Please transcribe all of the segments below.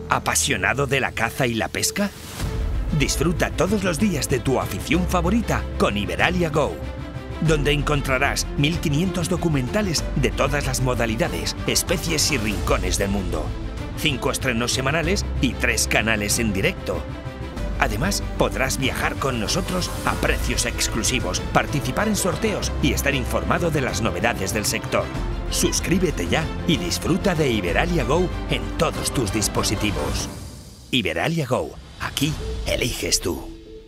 ¿Apasionado de la caza y la pesca? Disfruta todos los días de tu afición favorita con Iberalia Go, donde encontrarás 1500 documentales de todas las modalidades, especies y rincones del mundo, 5 estrenos semanales y 3 canales en directo. Además, podrás viajar con nosotros a precios exclusivos, participar en sorteos y estar informado de las novedades del sector. Suscríbete ya y disfruta de Iberalia Go en todos tus dispositivos. Iberalia Go, aquí eliges tú.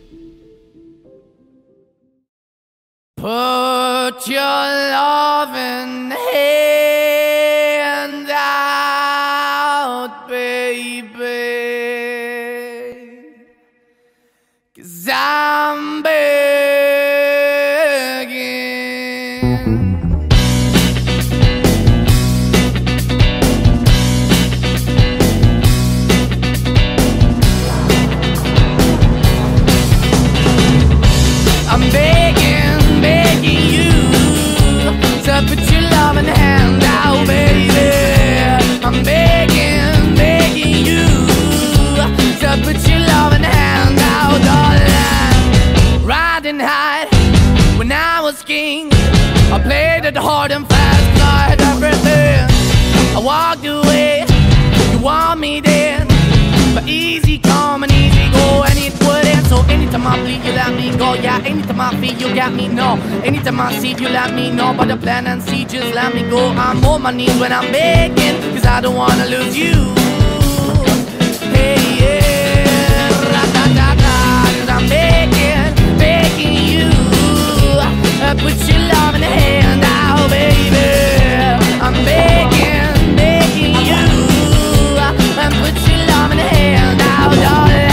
Put your loving hand out, baby, 'cause I'm begging. I'm begging, begging you to put your loving hand out, baby. I'm begging, begging you to put your loving hand out, darling. Riding high when I was king, I played it hard and fast, 'cause I had everything. I walked away, you want me then, but easy come and easy go, and it wouldn't. So anytime I bleed, you let me go. Yeah, anytime I feel, you got me, no. Anytime I see, you let me know. But the plan and see, just let me go. I'm on my knees when I'm begging, 'cause I don't wanna lose you. Hey, yeah, ra-da-da-da, 'cause I'm begging, begging you, put your love in the hand out, baby. I'm begging, begging you, put your love in the hand out, darling.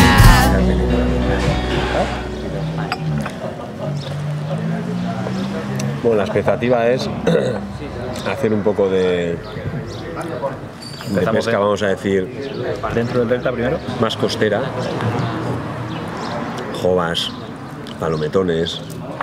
Bueno, la expectativa es hacer un poco de pesca, vamos a decir, dentro del delta primero, más costera, jovas, palometones,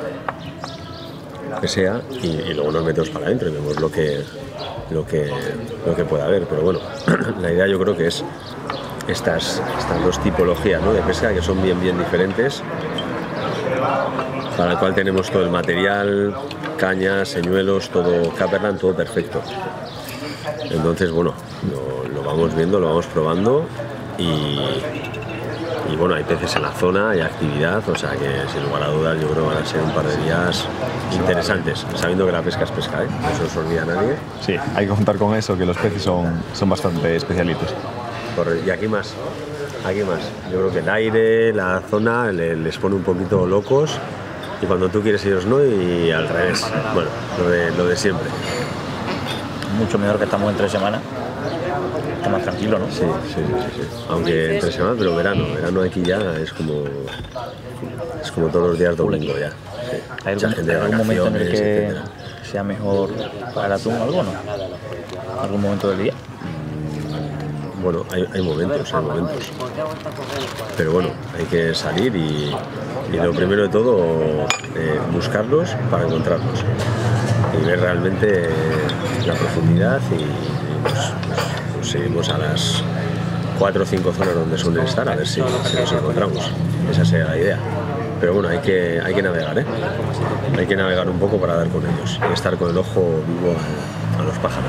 lo que sea, y luego nos metemos para adentro y vemos lo que pueda haber. Pero bueno, la idea yo creo que es estas dos tipologías, ¿no?, de pesca, que son bien diferentes, para el cual tenemos todo el material, cañas, señuelos, todo Caperland, todo perfecto. Entonces, bueno, lo vamos viendo, lo vamos probando y bueno, hay peces en la zona, hay actividad, o sea que sin lugar a dudas yo creo que van a ser un par de días interesantes, sabiendo que la pesca es pesca, ¿eh? No se nos olvida a nadie. Sí, hay que contar con eso, que los peces son bastante especialitos. Y aquí más, yo creo que el aire, la zona les pone un poquito locos, y cuando tú quieres ellos no, y al revés, bueno, lo de siempre. Mucho mejor que estamos entre semana, está más tranquilo, ¿no? Sí. Aunque entre semana, pero verano aquí ya es como todos los días domingo ya. Sí. ¿Hay algún momento en el que sea mejor para el atún o algo, no? ¿Algún momento del día? Bueno, hay momentos. Pero bueno, hay que salir y lo primero de todo, buscarlos para encontrarlos y ver realmente la profundidad, y pues seguimos a las 4 o 5 zonas donde suelen estar, a ver si los encontramos. Esa sería la idea. Pero bueno, hay que navegar, ¿eh? Hay que navegar un poco para dar con ellos y estar con el ojo vivo a los pájaros.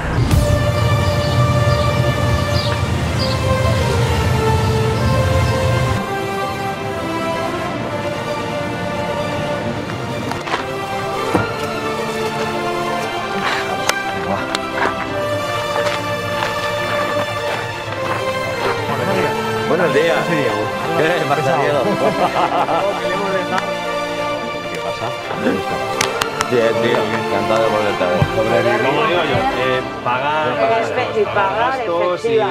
Buenos días. ¿Qué pasa, Diego? ¿Qué pasa? Bien, tío. Encantado de volverte a ver. Como digo yo, pagar gastos y...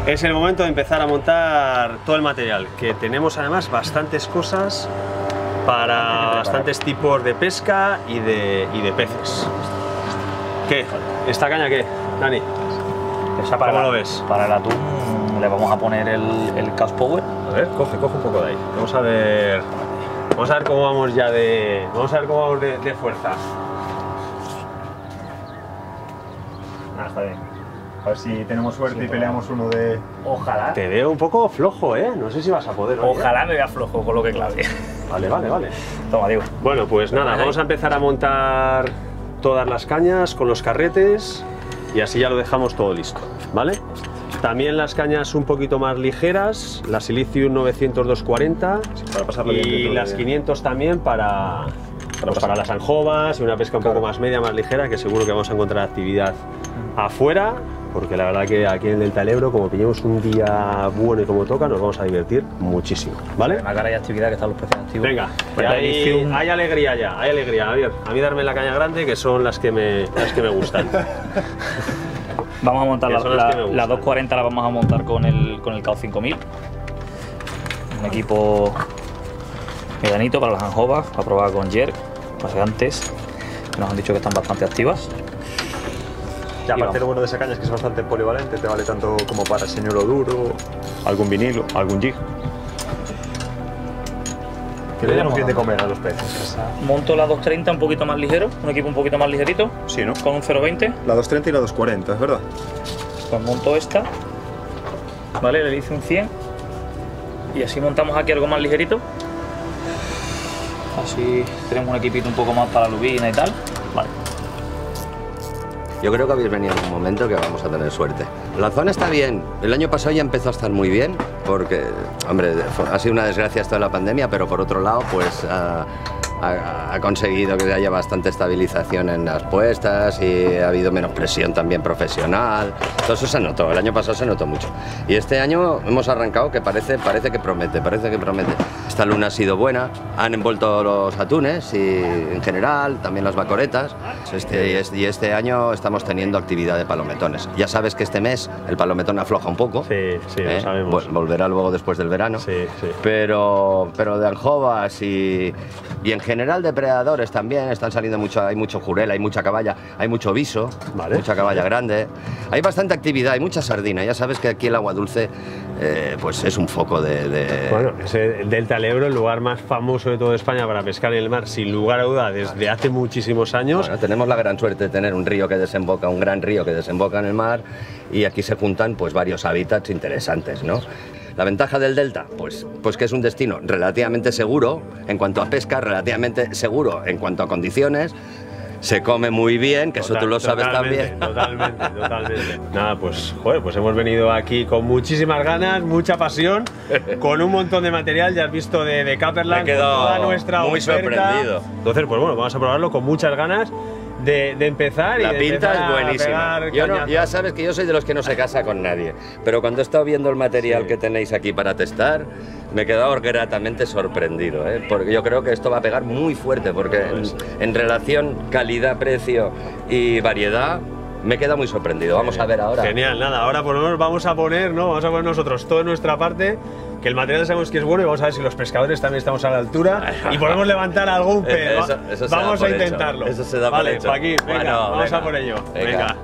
es el momento de empezar a montar todo el material, que tenemos además bastantes cosas para bastantes tipos de pesca y de peces. ¿Qué? ¿Esta caña qué, Dani? ¿Cómo lo ves? Para el atún le vamos a poner el Cast Power. A ver, coge un poco de ahí. Vamos a ver cómo vamos ya de... Vamos a ver cómo vamos de fuerza. Está bien. A ver si tenemos suerte y peleamos uno de... Ojalá. Te veo un poco flojo, ¿eh? No sé si vas a poder. Ojalá me vea flojo con lo que clave. Vale. Toma, digo. Bueno, pues nada, vamos a empezar a montar todas las cañas con los carretes y así ya lo dejamos todo listo, ¿vale? También las cañas un poquito más ligeras, la Silicium 900-240 y las 500 también para las anjovas y una pesca un poco más media, más ligera, que seguro que vamos a encontrar actividad afuera, porque la verdad que aquí en el Delta del Ebro, como pillemos un día bueno y como toca, nos vamos a divertir muchísimo, ¿vale? Además, ahora hay actividad, que están los peces activos. Venga, hay alegría ya, hay alegría. A mí darme la caña grande, que son las que me gustan. Vamos a montar la 240, la vamos a montar con el KO 5000. Un equipo medianito para las anjovas, a probar con jerk, paseantes, que nos han dicho que están bastante activas. Y aparte lo bueno de esa caña es que es bastante polivalente, te vale tanto como para señuelo duro, algún vinilo, algún jig. Que le damos bien de comer a los peces. Monto la 230 un poquito más ligero, un equipo un poquito más ligerito. Sí, ¿no? Con un 0.20. La 230 y la 240, es verdad. Pues monto esta, ¿vale? Le hice un 100 y así montamos aquí algo más ligerito. Así tenemos un equipito un poco más para la lubina y tal. Vale. Yo creo que habéis venido en un momento que vamos a tener suerte. La zona está bien. El año pasado ya empezó a estar muy bien, porque, hombre, ha sido una desgracia esto de la pandemia, pero por otro lado, pues ha conseguido que haya bastante estabilización en las puestas y ha habido menos presión también profesional. Todo eso se notó, el año pasado se notó mucho. Y este año hemos arrancado que parece que promete. Esta luna ha sido buena, han envuelto los atunes y en general también las bacoretas. Y este año estamos teniendo actividad de palometones. Ya sabes que este mes el palometón afloja un poco. Sí, lo sabemos. Volverá luego después del verano. Sí. Pero de anjovas y en general depredadores también están saliendo mucho. Hay mucho jurel, hay mucha caballa, hay mucho viso, mucha caballa grande. Hay bastante actividad, hay mucha sardina. Ya sabes que aquí el agua dulce pues es un foco de... Bueno, es el Delta del Ebro, el lugar más famoso de toda España para pescar en el mar, sin lugar a duda, desde hace muchísimos años. Bueno, tenemos la gran suerte de tener un río que desemboca, un gran río que desemboca en el mar, y aquí se juntan pues varios hábitats interesantes, ¿no? La ventaja del Delta, pues que es un destino relativamente seguro en cuanto a pesca, relativamente seguro en cuanto a condiciones. Se come muy bien, que eso tú lo sabes también. Totalmente. Nada, pues hemos venido aquí con muchísimas ganas, mucha pasión, con un montón de material, ya has visto de Capperland, Me he quedado toda nuestra muy oferta. sorprendido. Entonces, pues bueno, vamos a probarlo con muchas ganas de empezar. La y de pinta empezar es buenísima. Ya sabes que yo soy de los que no se casa con nadie, pero cuando he estado viendo el material que tenéis aquí para testar, me he quedado gratamente sorprendido, porque yo creo que esto va a pegar muy fuerte, porque en relación calidad-precio y variedad me queda muy sorprendido. Vamos a ver ahora. Genial, nada, ahora por lo menos vamos a poner nosotros todo en nuestra parte, que el material sabemos que es bueno, y vamos a ver si los pescadores también estamos a la altura y podemos levantar algún pez. Eso vamos a intentarlo. Eso se da por hecho. Joaquín, venga, vamos a por ello. Venga.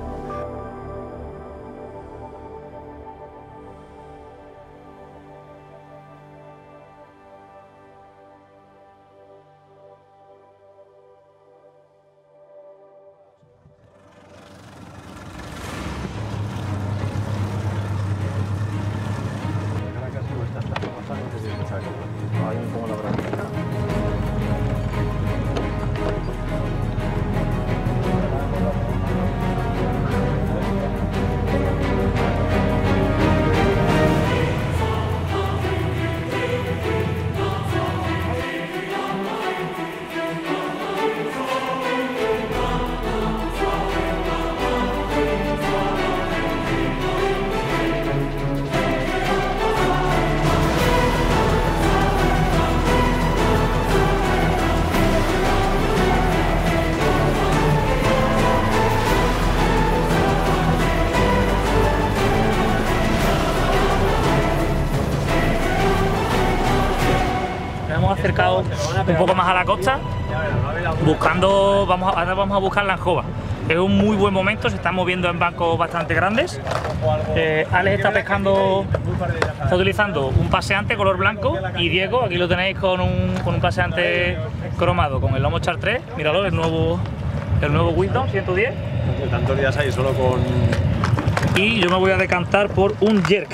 acercado un poco más a la costa, buscando, ahora vamos a buscar la anjova. Es un muy buen momento, se están moviendo en bancos bastante grandes. Alex está pescando, está utilizando un paseante color blanco, y Diego, aquí lo tenéis con un paseante cromado, con el lomo Chartres, míralo, el nuevo Wisdom 110. Tantos días ahí solo con... Y yo me voy a decantar por un jerk,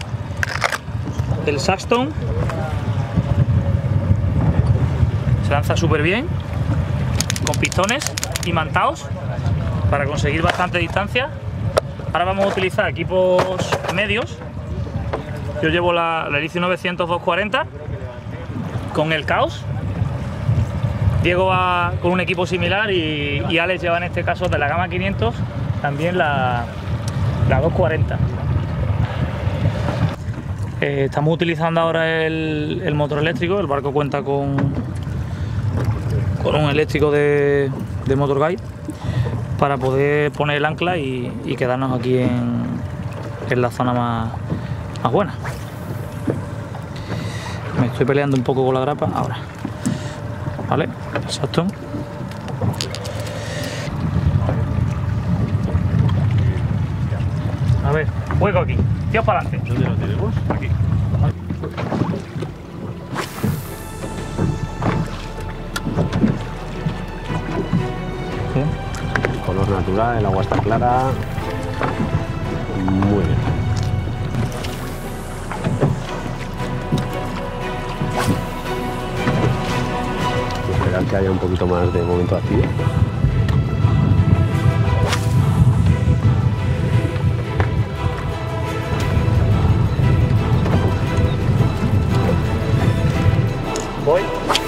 el Saxton. Se lanza súper bien, con pistones imantados para conseguir bastante distancia. Ahora vamos a utilizar equipos medios. Yo llevo la Elysium 900 240 con el Chaos. Diego va con un equipo similar y Alex lleva, en este caso de la gama 500, también la 240. Estamos utilizando ahora el motor eléctrico. El barco cuenta con un eléctrico de Motor Guide para poder poner el ancla y quedarnos aquí en la zona más buena. Me estoy peleando un poco con la grapa ahora. Vale, exacto. A ver, juego aquí. Tíos para adelante. ¿Dónde lo tenemos? Aquí. Bien. Color natural, el agua está clara. Muy bien. Esperar que haya un poquito más de momento activo. Voy.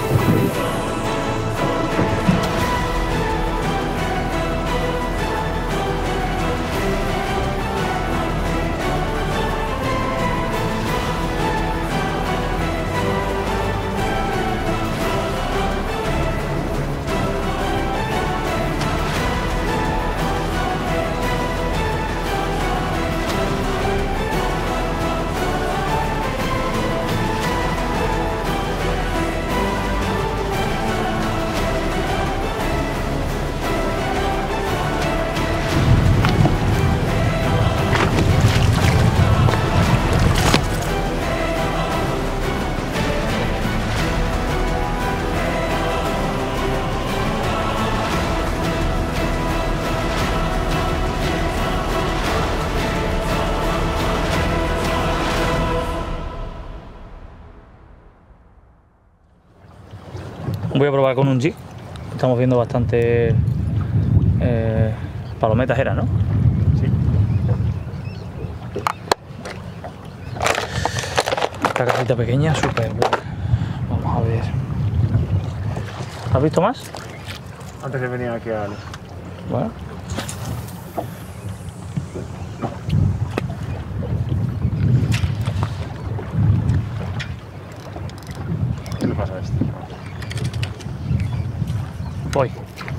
Voy a probar con un jig. Estamos viendo bastante palometas, era, ¿no? Sí. Esta cajita pequeña, súper buena. Vamos a ver. ¿Has visto más? Antes de venir aquí a Alex. Bueno. ¿Qué le pasa a este? Voy.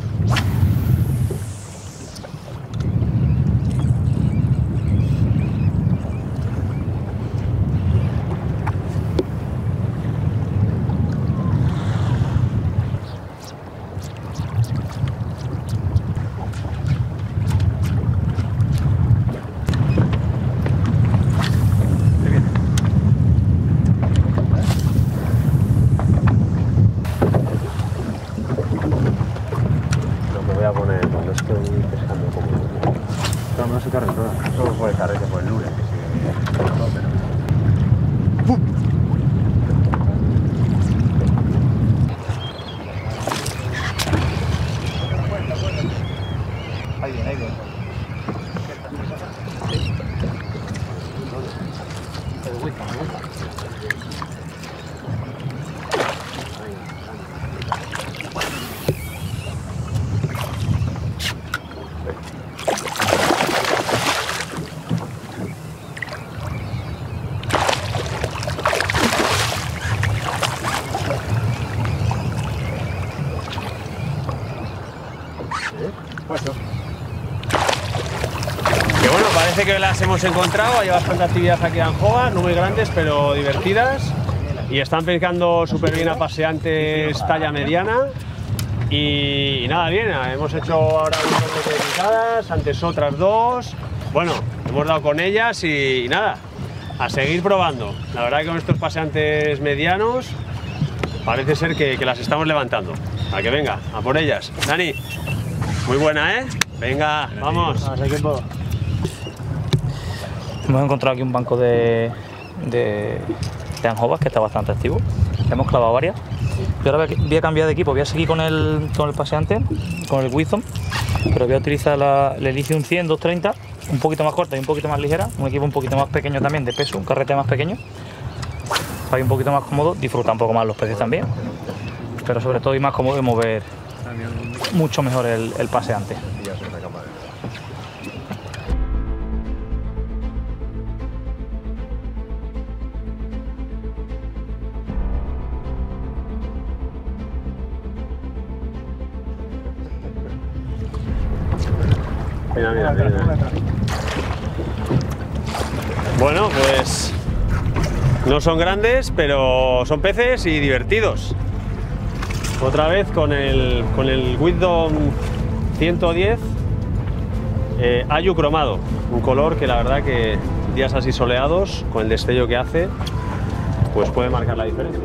Voy a poner cuando estoy pescando como no se carre toda. Solo puede carrete por el lunes, que sigue. Ahí viene, ahí viene. Que bueno, parece que las hemos encontrado. Hay bastante actividad aquí en Anjova, no muy grandes, pero divertidas. y están pescando súper bien a paseantes talla mediana. Y nada, bien, hemos hecho ahora un montón de picadas, antes otras dos. Bueno, hemos dado con ellas y nada, a seguir probando. La verdad que con estos paseantes medianos parece ser que las estamos levantando. A que venga, a por ellas. Dani, muy buena, ¿eh? Venga, vamos. Hemos encontrado aquí un banco de anjovas que está bastante activo. Hemos clavado varias. Yo ahora voy a cambiar de equipo, voy a seguir con el paseante, con el Wisdom, pero voy a utilizar la Elysium 100 230, un poquito más corta y un poquito más ligera, un equipo un poquito más pequeño también, de peso, un carrete más pequeño, para ir un poquito más cómodo, disfrutar un poco más los peces también, pero sobre todo ir más cómodo y mover mucho mejor el paseante. Mira, mira, mira. Bueno, pues no son grandes, pero son peces y divertidos. Otra vez con el Wisdom 110 Ayu cromado, un color que la verdad que días así soleados, con el destello que hace, pues puede marcar la diferencia.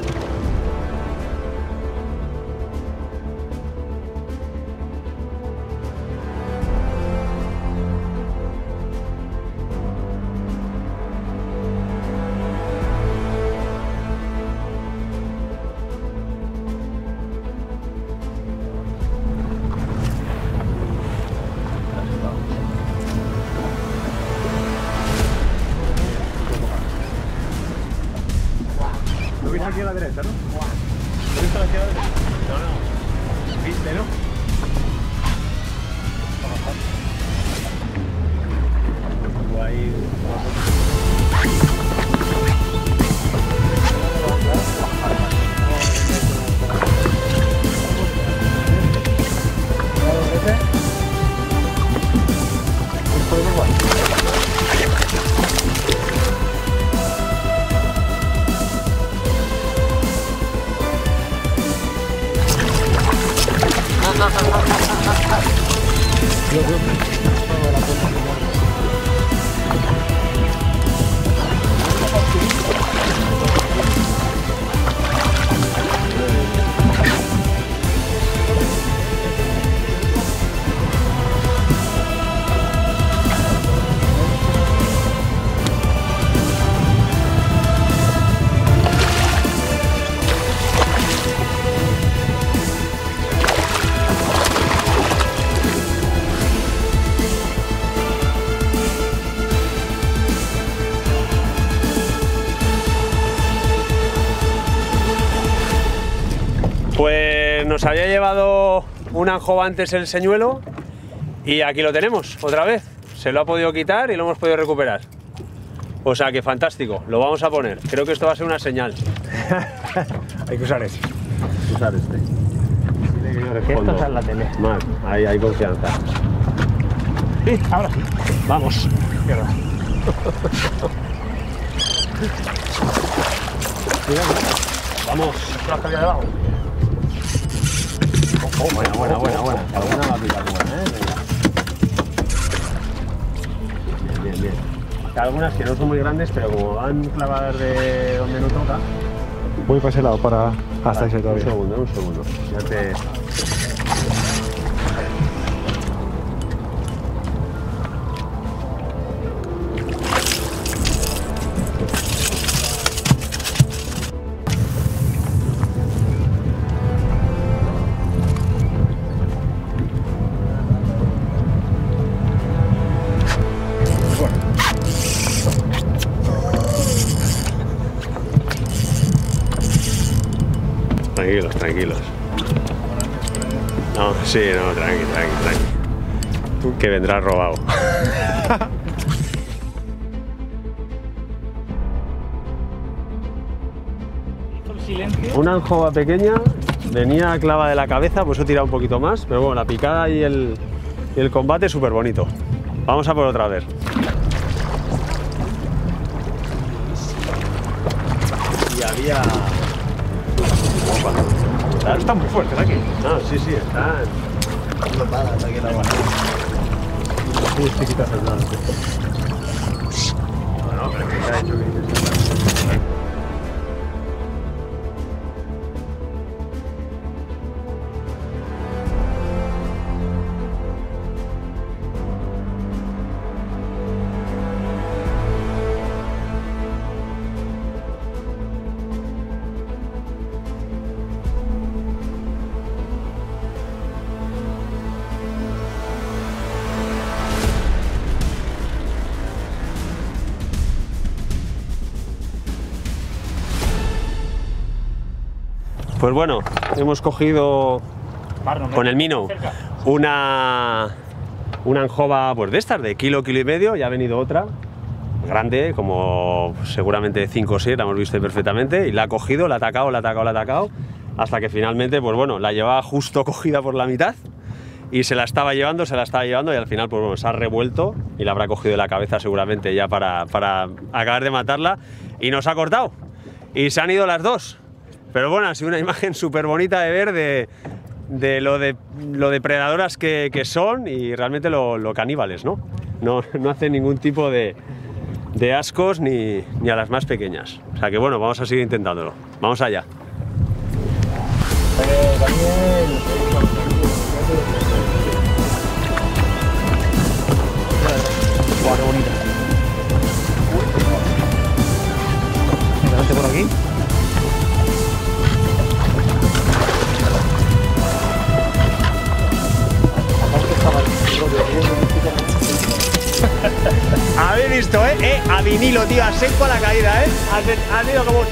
Aquí a la derecha, ¿no? ¿Lo viste aquí a la derecha? No, no. ¿Viste, no? Ahí. Pues nos había llevado un anjova antes el señuelo y aquí lo tenemos otra vez. Se lo ha podido quitar y lo hemos podido recuperar. O sea que fantástico, lo vamos a poner. Creo que esto va a ser una señal. Hay que usar ese. Usar este. Esto está en la tele. Mal, ahí hay confianza. Sí, ahora sí. Vamos. Mierda. Vamos. La calidad de abajo. Buena. Alguna va a picar buena, Venga. Bien. Algunas que no son muy grandes, pero como van clavadas de donde no toca. Voy para ese lado para hasta ese todavía. Un segundo. Ya te... Tranquilos. No, sí, no, tranqui. Que vendrá robado. Una anjova pequeña, venía clava de la cabeza, pues he tirado un poquito más, pero bueno, la picada y el combate súper bonito. Vamos a por otra vez. Y a todavía... Están muy fuertes aquí. No, sí, sí, están... No, pero ¿qué se ha hecho? Pues bueno, hemos cogido con el Minnow una anjova pues de estas, de kilo, kilo y medio. Ya ha venido otra, grande, como seguramente 5 o 6, la hemos visto perfectamente. Y la ha cogido, la ha atacado, hasta que finalmente, pues bueno, la llevaba justo cogida por la mitad. Y se la estaba llevando y al final pues bueno, se ha revuelto y la habrá cogido de la cabeza seguramente ya para acabar de matarla. Y nos ha cortado. Y se han ido las dos. Pero bueno, ha sido una imagen súper bonita de ver de lo depredadoras que son y realmente lo caníbales, ¿no? No hacen ningún tipo de ascos ni a las más pequeñas. O sea que bueno, vamos a seguir intentándolo. Vamos allá. Qué bonita. Delante por aquí. Habéis visto, a vinilo, tío, a seco a la caída, ha sido como...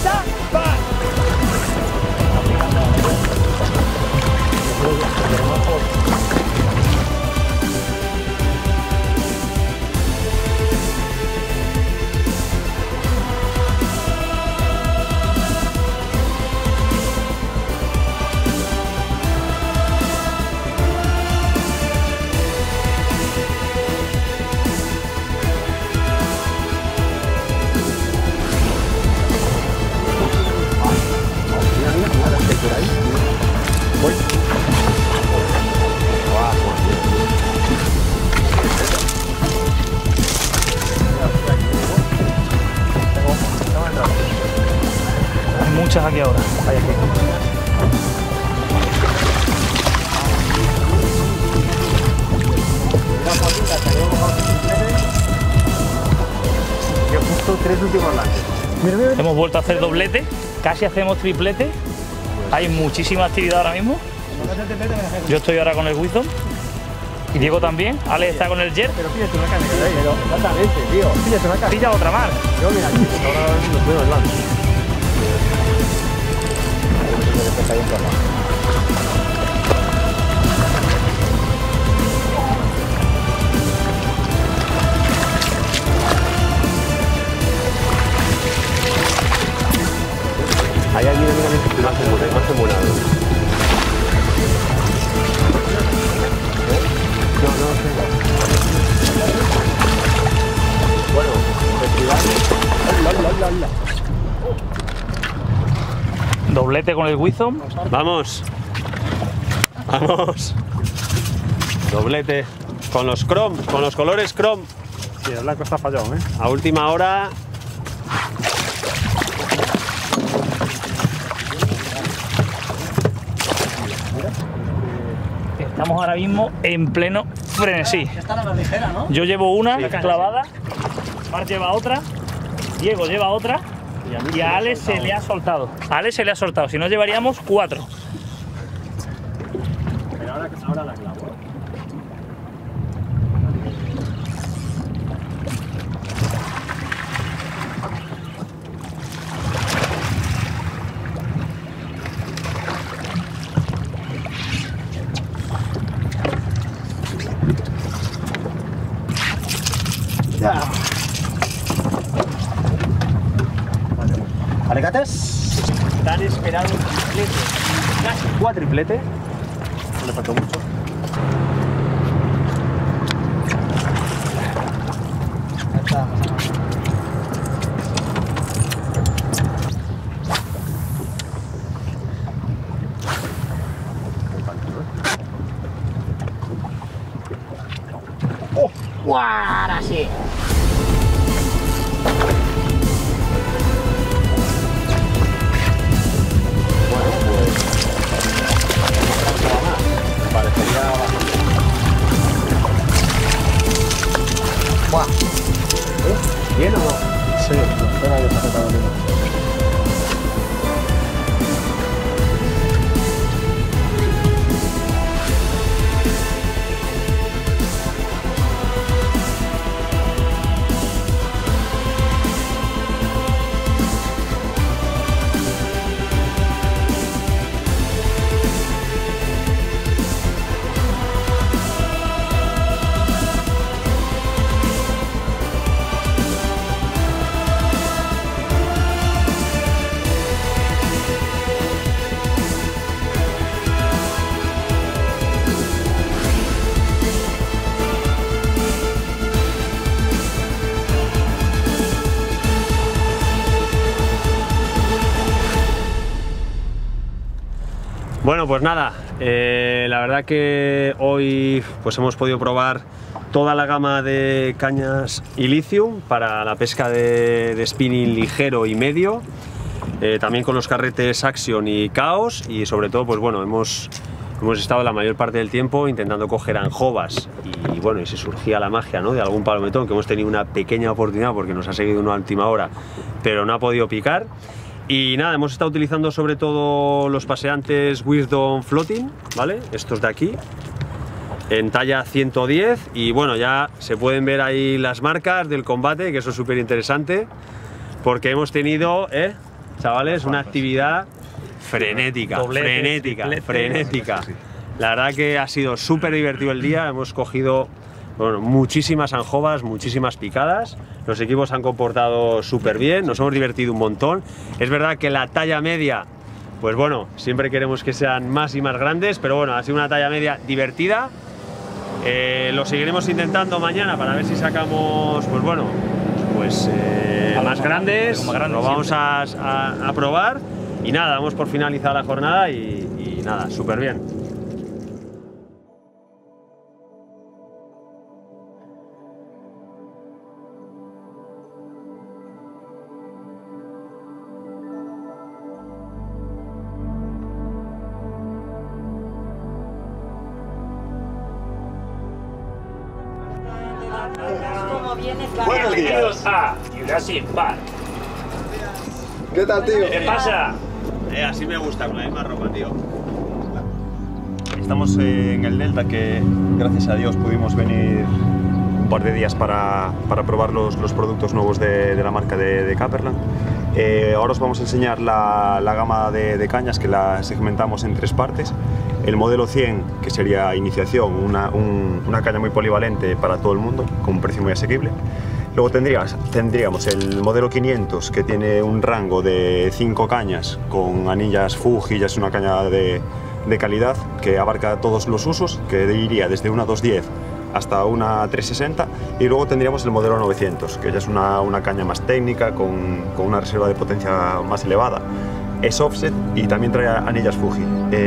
Hay muchas aquí ahora. Hay aquí. Que justo 3 últimos lances. Hemos vuelto a hacer doblete, casi hacemos triplete. Hay muchísima actividad ahora mismo. Yo estoy ahora con el Wisdom. Y Diego también. Ale está con el Jerk. Pero píllate una caña de ahí. Pero exactamente, tío. Píllate una caña. Pilla otra más. Yo mira aquí. Ahora los veo el lance. Ahí, mira, más emulado. Bueno, festival. Doblete con el Wisdom. Vamos. Vamos. Doblete con los chrome, con los colores chrome. Sí, el blanco está fallado, A última hora. Estamos ahora mismo en pleno frenesí. Esta es la más ligera, ¿no? Yo llevo una clavada, Marc lleva otra, Diego lleva otra y a Ale se le ha soltado. A Ale se le ha soltado, si no llevaríamos 4. Pero ahora la clavo. ¿Alegates? Tan esperado triplete, casi cuatriplete. No le faltó mucho. Bueno, pues nada, la verdad que hoy pues hemos podido probar toda la gama de cañas Ilicium para la pesca de spinning ligero y medio, también con los carretes Action y Chaos, y sobre todo pues bueno, hemos estado la mayor parte del tiempo intentando coger anjovas y bueno, y si surgía la magia, ¿no?, de algún palometón, que hemos tenido una pequeña oportunidad porque nos ha seguido una última hora, pero no ha podido picar. Y nada, hemos estado utilizando sobre todo los paseantes Wisdom Floating, ¿vale? Estos de aquí, en talla 110, y bueno, ya se pueden ver ahí las marcas del combate, que eso es súper interesante, porque hemos tenido, chavales, una actividad frenética, frenética. La verdad que ha sido súper divertido el día, hemos cogido, bueno, muchísimas anjovas, muchísimas picadas, los equipos se han comportado súper bien, nos hemos divertido un montón. Es verdad que la talla media, pues bueno, siempre queremos que sean más y más grandes, pero bueno, ha sido una talla media divertida. Lo seguiremos intentando mañana para ver si sacamos, pues bueno, pues más grandes, lo vamos a probar. Y nada, damos por finalizada la jornada y nada, súper bien. Buenos días a Jurassic Park. ¿Qué tal, tío? ¿Qué pasa? Así me gusta, con la misma ropa, tío. Estamos en el Delta, que gracias a Dios pudimos venir un par de días para probar los productos nuevos de la marca de Capperland. Ahora os vamos a enseñar la gama de cañas, que la segmentamos en 3 partes. El modelo 100, que sería iniciación, una caña muy polivalente para todo el mundo, con un precio muy asequible. Luego tendríamos el modelo 500, que tiene un rango de 5 cañas con anillas Fuji, ya es una caña de calidad que abarca todos los usos, que iría desde una 210 hasta una 360. Y luego tendríamos el modelo 900, que ya es una caña más técnica, con una reserva de potencia más elevada. Es offset y también trae anillas Fuji.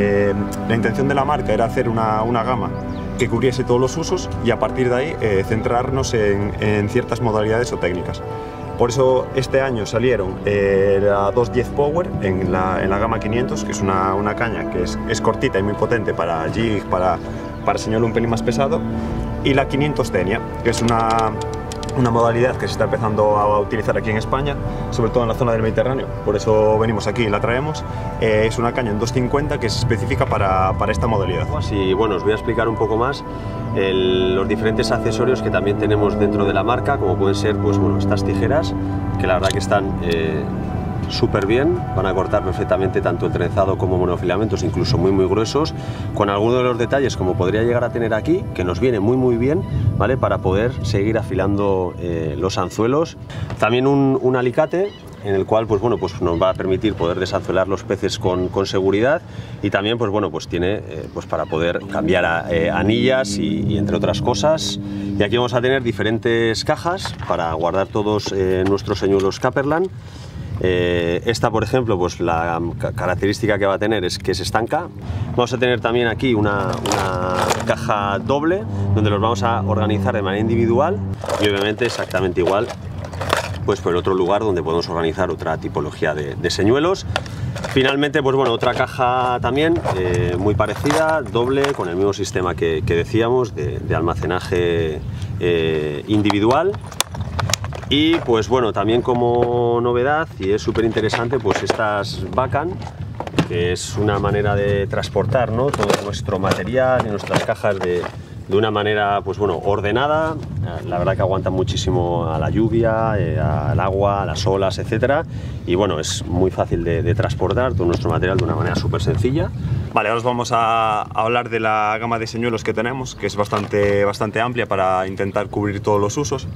La intención de la marca era hacer una gama que cubriese todos los usos y a partir de ahí centrarnos en ciertas modalidades o técnicas. Por eso este año salieron la 210 Power en la gama 500, que es una caña que es cortita y muy potente para jig, para señuelo un pelín más pesado, y la 500 Tenia, que es una modalidad que se está empezando a utilizar aquí en España, sobre todo en la zona del Mediterráneo. Por eso venimos aquí y la traemos. Es una caña en 250 que es específica para esta modalidad. Y bueno, os voy a explicar un poco más los diferentes accesorios que también tenemos dentro de la marca, como pueden ser, pues bueno, estas tijeras, que la verdad que están súper bien, van a cortar perfectamente tanto el trenzado como monofilamentos, incluso muy gruesos, con algunos de los detalles como podría llegar a tener aquí, que nos viene muy bien, ¿vale?, para poder seguir afilando los anzuelos. También un alicate en el cual, pues bueno, pues nos va a permitir poder desanzuelar los peces con seguridad, y también, pues bueno, pues tiene pues para poder cambiar anillas y entre otras cosas. Y aquí vamos a tener diferentes cajas para guardar todos nuestros señuelos Capperland. Esta, por ejemplo, pues la característica que va a tener es que se estanca. Vamos a tener también aquí una caja doble, donde los vamos a organizar de manera individual, y obviamente exactamente igual pues por el otro lugar donde podemos organizar otra tipología de señuelos. Finalmente, pues bueno, otra caja también muy parecida, doble, con el mismo sistema que decíamos de almacenaje individual. Y pues bueno, también como novedad, y es súper interesante, pues estas Bacan, que es una manera de transportar, ¿no?, todo nuestro material y nuestras cajas de una manera, pues bueno, ordenada. La verdad que aguantan muchísimo a la lluvia, al agua, a las olas, etcétera. Y bueno, es muy fácil de transportar todo nuestro material de una manera súper sencilla. Vale, ahora os vamos a hablar de la gama de señuelos que tenemos, que es bastante amplia para intentar cubrir todos los usos.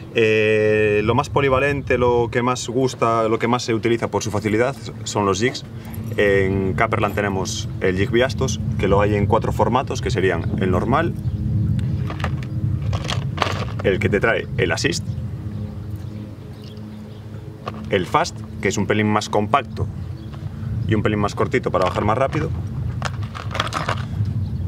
Lo más polivalente, lo que más gusta, lo que más se utiliza por su facilidad son los jigs. En Capperland tenemos el jig Biastos, que lo hay en 4 formatos, que serían el normal, el que te trae el assist, el fast, que es un pelín más compacto y un pelín más cortito para bajar más rápido,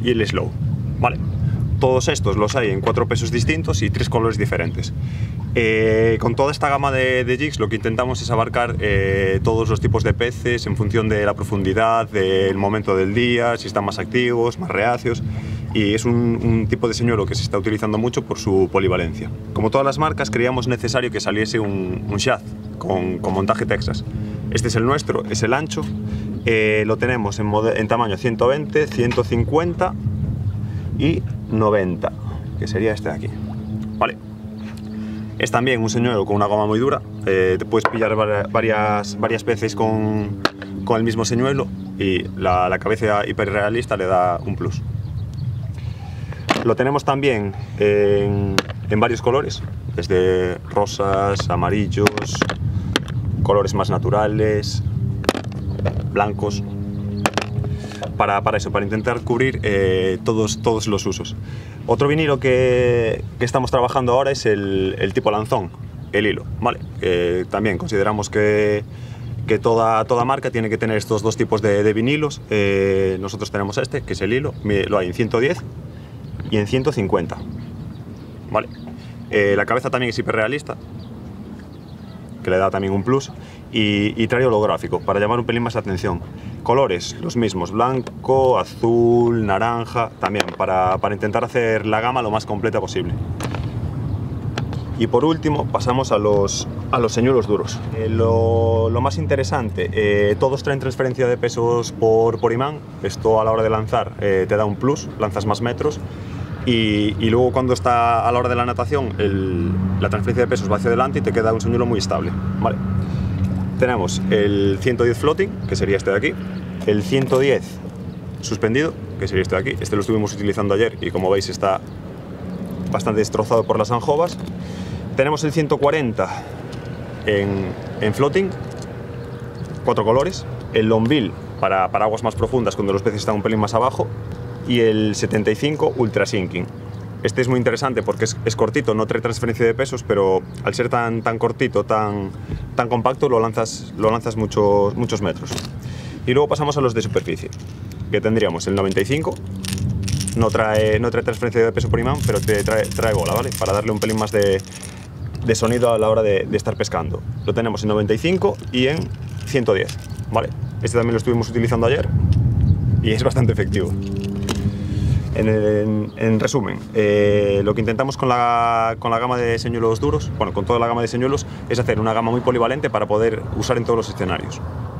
y el slow, ¿vale? Todos estos los hay en 4 pesos distintos y 3 colores diferentes. Con toda esta gama de jigs lo que intentamos es abarcar todos los tipos de peces en función de la profundidad, del momento del día, si están más activos, más reacios, y es un tipo de señuelo que se está utilizando mucho por su polivalencia. Como todas las marcas, creíamos necesario que saliese un shaft con montaje Texas. Este es el nuestro, es el ancho, lo tenemos en tamaño 120, 150 y 90, que sería este de aquí, ¿vale? Es también un señuelo con una goma muy dura, te puedes pillar varias veces con el mismo señuelo y la cabeza hiperrealista le da un plus. Lo tenemos también en varios colores, desde rosas, amarillos, colores más naturales, blancos, para eso, para intentar cubrir todos los usos. Otro vinilo que estamos trabajando ahora es el tipo lanzón, el hilo, ¿vale? También consideramos que toda marca tiene que tener estos dos tipos de vinilos. Nosotros tenemos este, que es el hilo, lo hay en 110 y en 150, ¿vale? La cabeza también es hiperrealista, que le da también un plus, y trae holográfico, para llamar un pelín más la atención. Colores, los mismos, blanco, azul, naranja, también, para intentar hacer la gama lo más completa posible. Y por último, pasamos a los señuelos duros. Lo más interesante, todos traen transferencia de pesos por imán. Esto a la hora de lanzar te da un plus, lanzas más metros. Y luego cuando está a la hora de la natación, la transferencia de pesos va hacia adelante y te queda un señuelo muy estable, ¿vale? Tenemos el 110 floating, que sería este de aquí, el 110 suspendido, que sería este de aquí. Este lo estuvimos utilizando ayer y como veis está bastante destrozado por las anjovas. Tenemos el 140 en floating, 4 colores, el longbill para aguas más profundas cuando los peces están un pelín más abajo, y el 75 ultra sinking. Este es muy interesante porque es cortito, no trae transferencia de pesos, pero al ser tan cortito, tan compacto, lo lanzas muchos metros. Y luego pasamos a los de superficie, que tendríamos el 95, no trae transferencia de peso por imán, pero trae bola, ¿vale? Para darle un pelín más de sonido a la hora de estar pescando. Lo tenemos en 95 y en 110, ¿vale? Este también lo estuvimos utilizando ayer y es bastante efectivo. En resumen, lo que intentamos con la gama de señuelos duros, bueno, con toda la gama de señuelos, es hacer una gama muy polivalente para poder usar en todos los escenarios.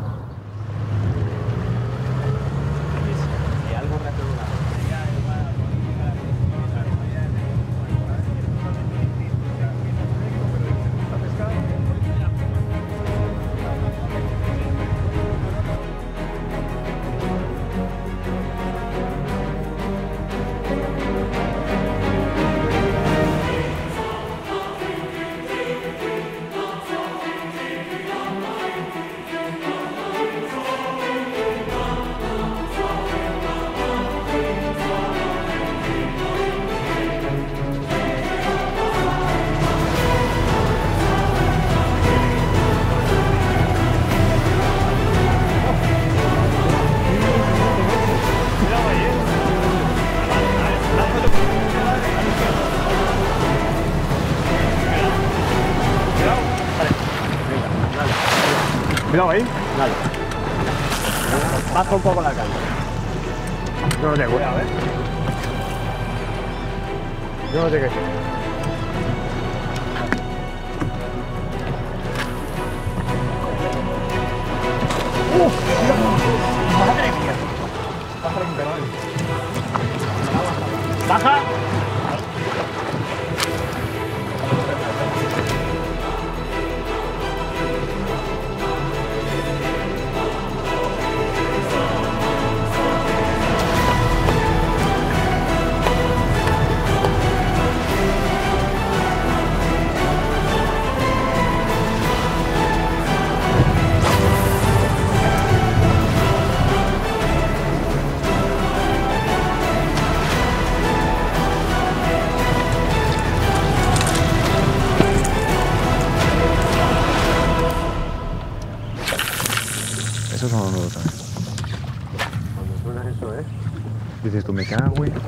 Cuidado ahí. Dale. Baja un poco la calle. Yo no llego, a ver. Yo no llegué. ¡Madre mía! ¡Baja! Eso son los nuevos también. Cuando suena eso, Dices tú, me cago en...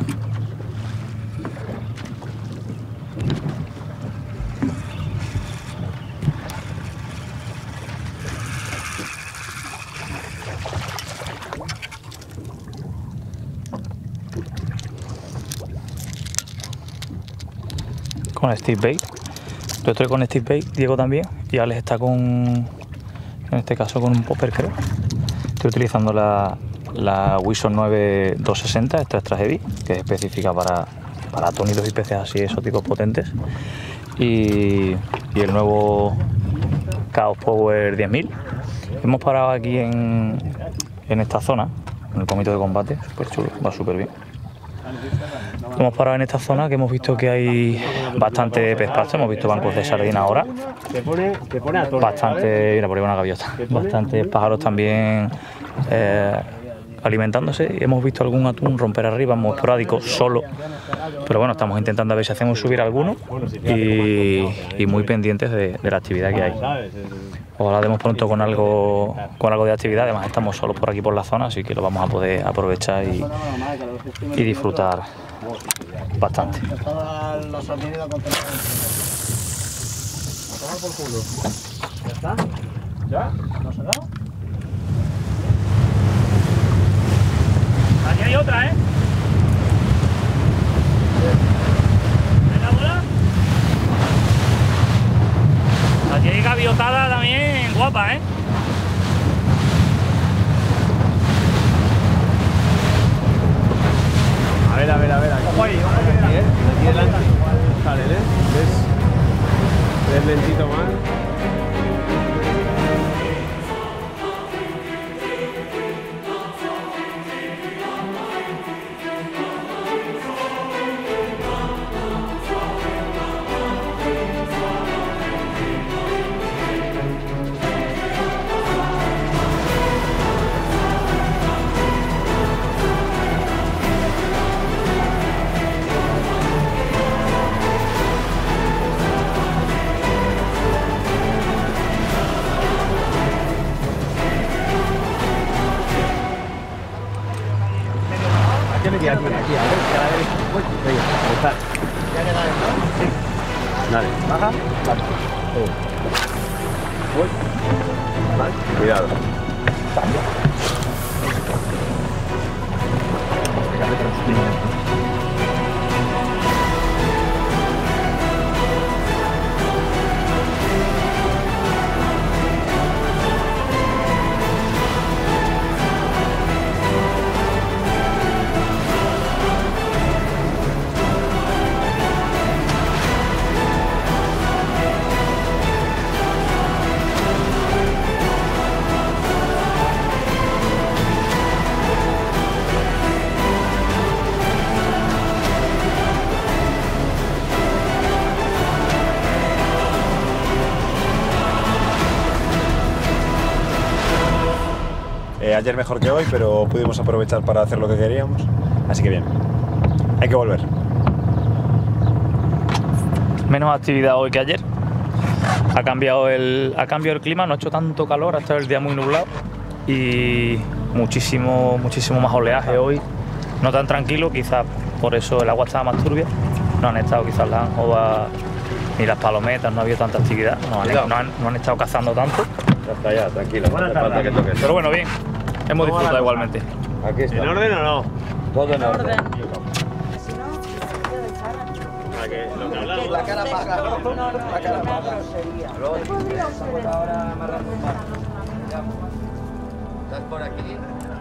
Con Steve Bait. Yo estoy con Steve Bait, Diego también, y Alex está con, en este caso con un popper, creo. Estoy utilizando la Wison 9 260 extra heavy, que es específica para tónidos y peces así exóticos potentes, y el nuevo Chaos Power 10.000. Hemos parado aquí en esta zona, en el pomito de combate, súper chulo, va súper bien. Hemos parado en esta zona que hemos visto que hay bastante pez pasto, hemos visto bancos de sardina ahora, bastante, mira por ahí una gaviota, bastantes pájaros también alimentándose. Hemos visto algún atún romper arriba, muy esporádico, solo, pero bueno, estamos intentando a ver si hacemos subir alguno y muy pendientes de la actividad que hay. Ojalá demos pronto con algo de actividad. Además estamos solos por aquí por la zona, así que lo vamos a poder aprovechar y disfrutar bastante. ¿Ya está? ¿Ya? ¿No se ha dado? Aquí hay otra, ¿eh? ¿Ven bola? Aquí hay gaviotada también guapa, ¿eh? A ver. Ojo ahí, aquí, ¿eh? Aquí delante. Sale, ¿eh? ¿Ves lentito más? Aquí, a ver, que a la derecha. Venga, ahí está. ¿Ya le da esto? Sí. Dale. Baja. Vale. Vale. Cuidado. Ayer mejor que hoy, pero pudimos aprovechar para hacer lo que queríamos, así que bien, hay que volver. Menos actividad hoy que ayer. Ha cambiado el clima, no ha hecho tanto calor, ha estado el día muy nublado y muchísimo más oleaje hoy. No tan tranquilo, quizás por eso el agua estaba más turbia. No han estado quizás las anjovas ni las palometas, no ha habido tanta actividad, no han estado cazando tanto. Ya está, ya, tranquilo, no hace falta que toques. Pero bueno, bien, hemos disfrutado igualmente. Aquí está. ¿En orden o no? Todo en orden. La cara paga. La cara paga. ¿Estás por aquí?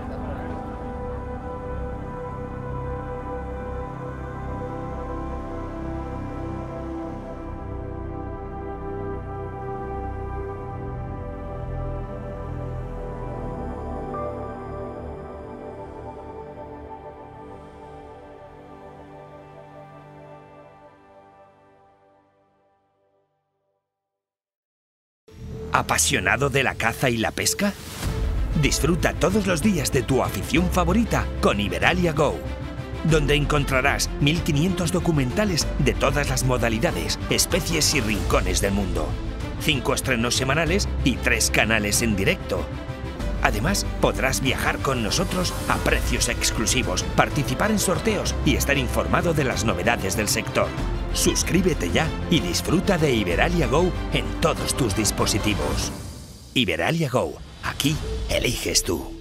¿Apasionado de la caza y la pesca? Disfruta todos los días de tu afición favorita con Iberalia Go, donde encontrarás 1500 documentales de todas las modalidades, especies y rincones del mundo, 5 estrenos semanales y 3 canales en directo. Además, podrás viajar con nosotros a precios exclusivos, participar en sorteos y estar informado de las novedades del sector. Suscríbete ya y disfruta de Iberalia Go en todos tus dispositivos. Iberalia Go, aquí eliges tú.